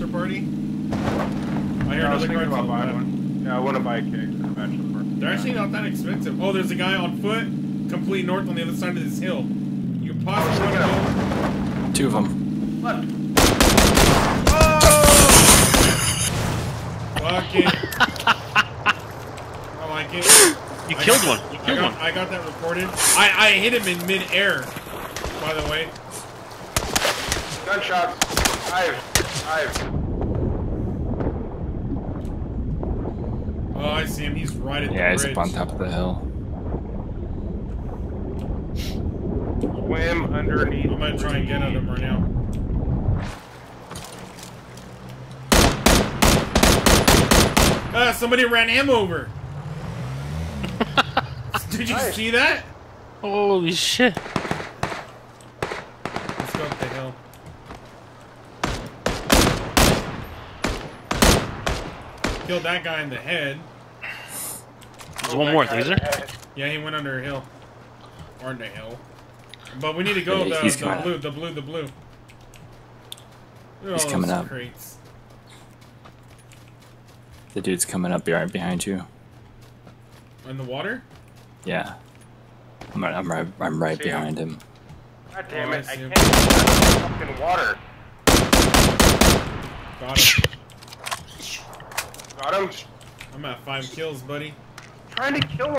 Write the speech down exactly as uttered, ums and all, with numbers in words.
bachelor party? I hear Yeah, I was another thinking card's about on buying that. one. Yeah, I want to buy a cake for the bachelor party. They're actually not that expensive. Oh, there's a guy on foot, complete north on the other side of this hill. You can possibly want to go. Two of them. Left. Oh! Fuck it. I like it. You I killed got, one. You I killed got, one. I got that recorded. I, I hit him in mid-air, by the way. Gunshots. Five. Five. Oh, I see him. He's right at Yeah, the he's bridge. up on top of the hill. Swim underneath. I'm gonna try and get at him right now. Ah, somebody ran him over. Did you Nice. see that? Holy shit. Let's go up the hill. Killed that guy in the head. There's one more, Laser. Yeah, he went under a hill. Or in the hill. But we need to go Yeah, the, he's the coming blue, the blue, the blue. Look at He's all coming those up. crates. The dude's coming up right behind you. In the water? Yeah. I'm right, I'm right, I'm right See him? behind him. God damn Oh, I it! I see him. can't get out of the fucking water. Got him. Got him. I'm at five kills, buddy. Trying to kill him.